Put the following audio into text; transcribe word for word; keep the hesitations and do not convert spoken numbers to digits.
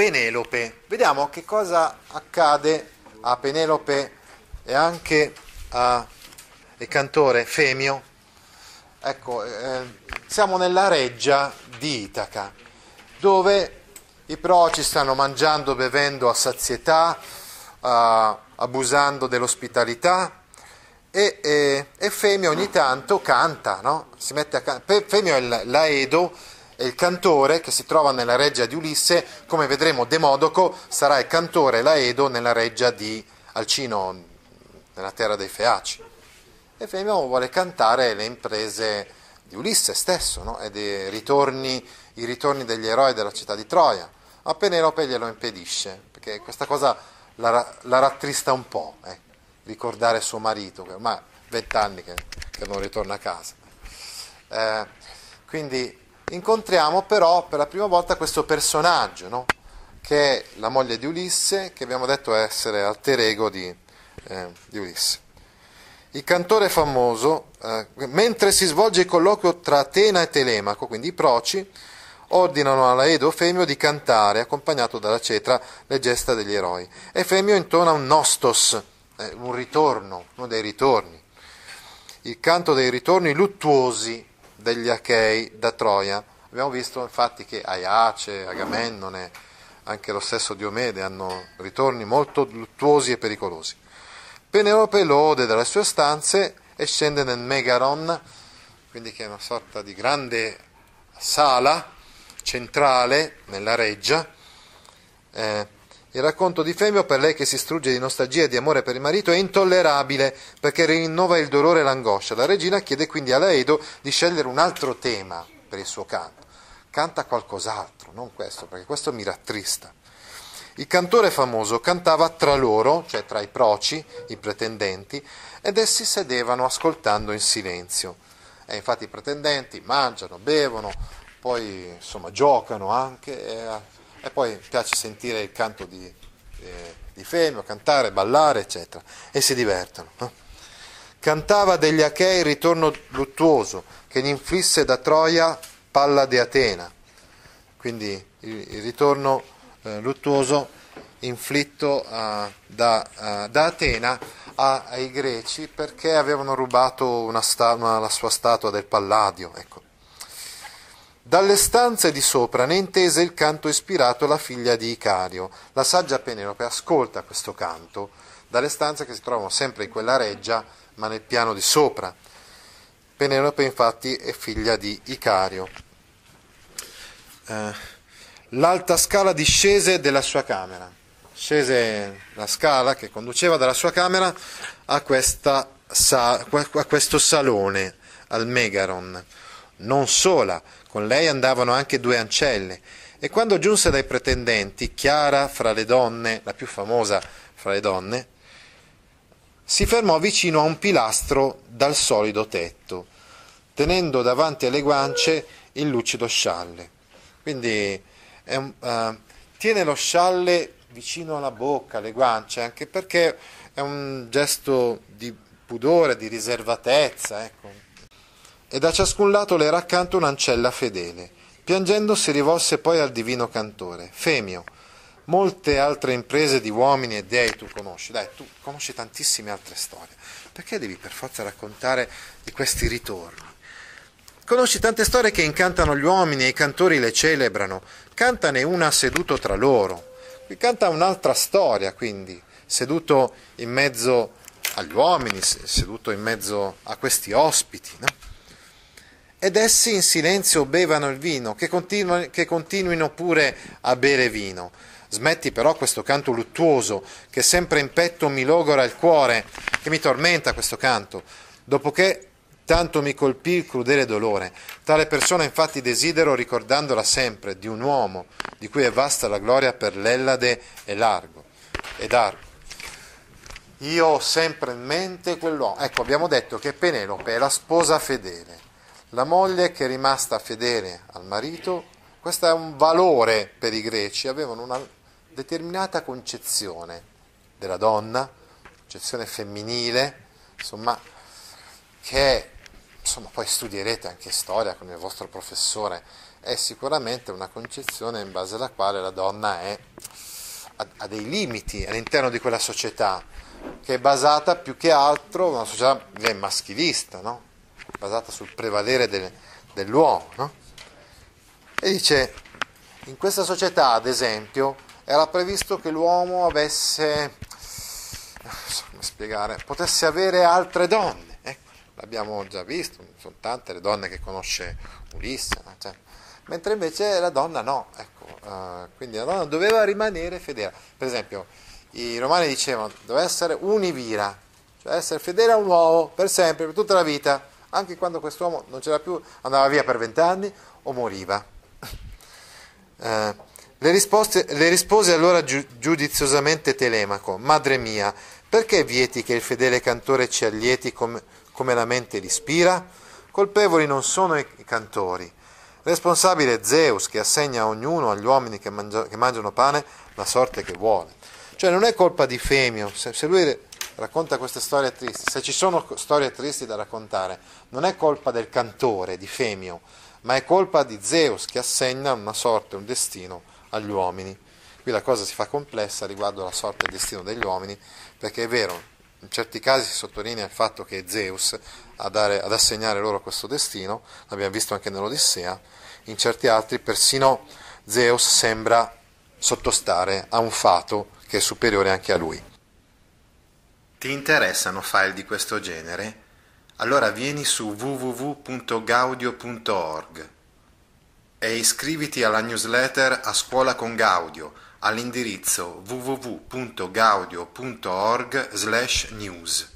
Penelope. Vediamo che cosa accade a Penelope e anche al cantore Femio. Ecco, eh, siamo nella reggia di Itaca, dove i proci stanno mangiando, bevendo a sazietà, eh, abusando dell'ospitalità, e, e, e Femio ogni tanto canta, no? Si mette a can- Femio è l'Aedo, è il cantore che si trova nella reggia di Ulisse. Come vedremo, Demodoco sarà il cantore, l'Aedo, nella reggia di Alcino, nella terra dei Feaci. E Femio vuole cantare le imprese di Ulisse stesso, no? E dei ritorni, i ritorni degli eroi della città di Troia. Ma Penelope glielo impedisce, perché questa cosa la, la rattrista un po', eh? Ricordare suo marito, che ormai vent'anni che, che non ritorna a casa. Eh, quindi incontriamo però per la prima volta questo personaggio, no? Che è la moglie di Ulisse, che abbiamo detto essere alter ego di, eh, di Ulisse. Il cantore famoso, eh, mentre si svolge il colloquio tra Atena e Telemaco, quindi i proci, ordinano all'Aedo Femio di cantare, accompagnato dalla cetra, le gesta degli eroi. E Femio intona un nostos, eh, un ritorno, uno dei ritorni. Il canto dei ritorni luttuosi degli Achei da Troia. Abbiamo visto infatti che Aiace, Agamennone, anche lo stesso Diomede hanno ritorni molto luttuosi e pericolosi. Penelope lo ode dalle sue stanze e scende nel Megaron, quindi che è una sorta di grande sala centrale nella reggia. Eh, il racconto di Femio, per lei che si strugge di nostalgia e di amore per il marito, è intollerabile perché rinnova il dolore e l'angoscia. La regina chiede quindi all'Aedo di scegliere un altro tema per il suo canto. Canta qualcos'altro, non questo, perché questo mi rattrista. Il cantore famoso cantava tra loro, cioè tra i proci, i pretendenti, ed essi sedevano ascoltando in silenzio. E infatti i pretendenti mangiano, bevono, poi insomma giocano anche, e, e poi piace sentire il canto di, eh, di Femio, cantare, ballare, eccetera, e si divertono. No? Cantava degli Achei il ritorno luttuoso che gli inflisse da Troia Pallade Atena, quindi il, il ritorno eh, luttuoso inflitto uh, da, uh, da Atena a, ai greci perché avevano rubato una sta- una, la sua statua del Palladio. Ecco. Dalle stanze di sopra ne intese il canto ispirato alla figlia di Icario. La saggia Penelope ascolta questo canto dalle stanze che si trovano sempre in quella reggia, ma nel piano di sopra. Penelope infatti è figlia di Icario. Eh, l'alta scala discese della sua camera. Scese la scala che conduceva dalla sua camera a, questa, a questo salone, al Megaron. Non sola, con lei andavano anche due ancelle, e quando giunse dai pretendenti, Chiara fra le donne, la più famosa fra le donne, si fermò vicino a un pilastro dal solido tetto, tenendo davanti alle guance il lucido scialle. Quindi è un, uh, tiene lo scialle vicino alla bocca, alle guance, anche perché è un gesto di pudore, di riservatezza, ecco. E da ciascun lato le era accanto un'ancella fedele. Piangendo si rivolse poi al divino cantore. Femio, molte altre imprese di uomini e dei tu conosci, dai, tu conosci tantissime altre storie, perché devi per forza raccontare di questi ritorni? Conosci tante storie che incantano gli uomini e i cantori le celebrano, cantane una seduto tra loro. Qui canta un'altra storia, quindi, seduto in mezzo agli uomini, seduto in mezzo a questi ospiti, no? Ed essi in silenzio bevano il vino, che, continu- che continuino pure a bere vino. Smetti però questo canto luttuoso, che sempre in petto mi logora il cuore, che mi tormenta questo canto, dopo che tanto mi colpì il crudele dolore. Tale persona infatti desidero, ricordandola sempre, di un uomo, di cui è vasta la gloria per l'Ellade e largo, ed argo. Io ho sempre in mente quell'uomo. Ecco, abbiamo detto che Penelope è la sposa fedele, la moglie che è rimasta fedele al marito. Questo è un valore per i greci, avevano una determinata concezione della donna, concezione femminile, insomma, che insomma poi studierete anche storia con il vostro professore, è sicuramente una concezione in base alla quale la donna è ha, ha dei limiti all'interno di quella società, che è basata più che altro, una società maschilista, no? Basata sul prevalere del, dell'uomo, no? E dice, in questa società, ad esempio, era previsto che l'uomo avesse, non so come spiegare, potesse avere altre donne. Ecco, l'abbiamo già visto, sono tante le donne che conosce Ulisse, cioè, mentre invece la donna no, ecco, uh, quindi la donna doveva rimanere fedele. Per esempio, i romani dicevano, doveva essere univira, cioè essere fedele a un uomo per sempre, per tutta la vita, anche quando quest'uomo non c'era più, andava via per vent'anni o moriva. Eh, le, risposte, le rispose allora giu, giudiziosamente Telemaco, madre mia, perché vieti che il fedele cantore ci allieti come, come la mente l'ispira? Colpevoli non sono i cantori, responsabile è Zeus che assegna a ognuno, agli uomini che, mangia, che mangiano pane, la sorte che vuole. Cioè non è colpa di Femio, se, se lui racconta queste storie tristi, se ci sono storie tristi da raccontare, non è colpa del cantore, di Femio, ma è colpa di Zeus che assegna una sorte, un destino agli uomini. Qui la cosa si fa complessa riguardo alla sorte e al destino degli uomini, perché è vero, in certi casi si sottolinea il fatto che è Zeus a dare, ad assegnare loro questo destino, l'abbiamo visto anche nell'Odissea, in certi altri persino Zeus sembra sottostare a un fato che è superiore anche a lui. Ti interessano file di questo genere? Allora vieni su w w w punto gaudio punto org e iscriviti alla newsletter A Scuola con Gaudio all'indirizzo w w w punto gaudio punto org slash news.